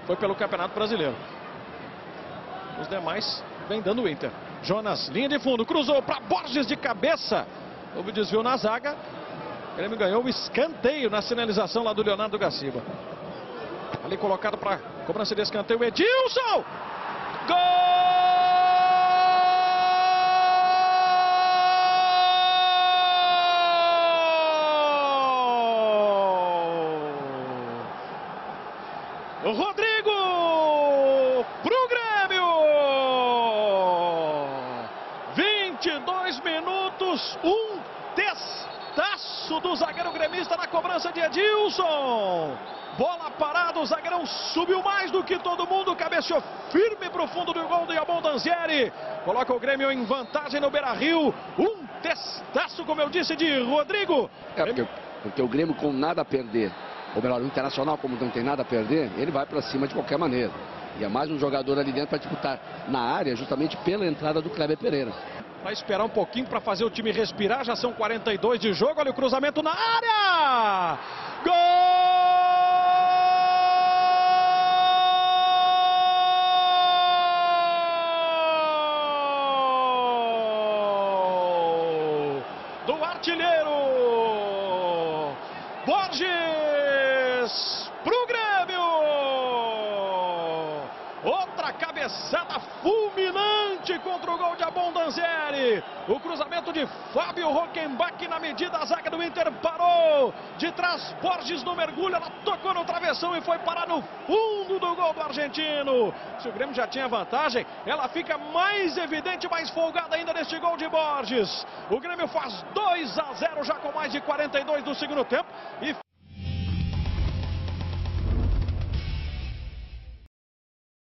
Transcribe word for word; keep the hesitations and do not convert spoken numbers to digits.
foi pelo Campeonato Brasileiro. Os demais vem dando o Inter. Jonas, linha de fundo, cruzou para Borges de cabeça. Houve desvio na zaga. O Grêmio ganhou o escanteio na sinalização lá do Leonardo Gaciba. Ali colocado para cobrança de escanteio, Edilson! Gol! Rodrigo pro Grêmio! vinte e dois minutos, um testaço do zagueiro gremista na cobrança de Edilson. Bola parada, o zagueirão subiu mais do que todo mundo, cabeceou firme para o fundo do gol do Abondanzieri. Coloca o Grêmio em vantagem no Beira-Rio. Um testaço, como eu disse, de Rodrigo. É, porque, porque o Grêmio com nada a perder, ou melhor, o Internacional como não tem nada a perder, ele vai para cima de qualquer maneira. E é mais um jogador ali dentro para disputar na área, justamente pela entrada do Kleber Pereira. Vai esperar um pouquinho para fazer o time respirar, já são quarenta e dois de jogo, olha o cruzamento na área! Gol! Do artilheiro Borges pro Grêmio! Outra cabeçada fulminante contra o gol de Abondanzieri. O cruzamento de Fábio Rockenbach na medida, a zaga do Inter parou. De trás, Borges no mergulho, ela tocou no travessão e foi parar no fundo do gol do argentino. Se o Grêmio já tinha vantagem, ela fica mais evidente, mais folgada ainda neste gol de Borges. O Grêmio faz dois a zero já com mais de quarenta e dois do segundo tempo e